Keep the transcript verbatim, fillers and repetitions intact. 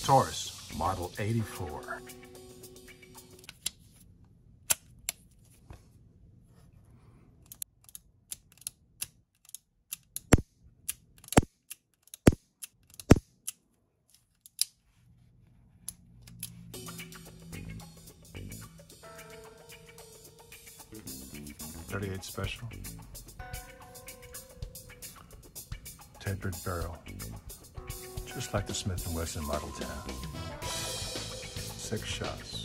Taurus, model eighty-four. thirty-eight special. Tapered barrel. Just like the Smith and Wesson Model ten. Six shots.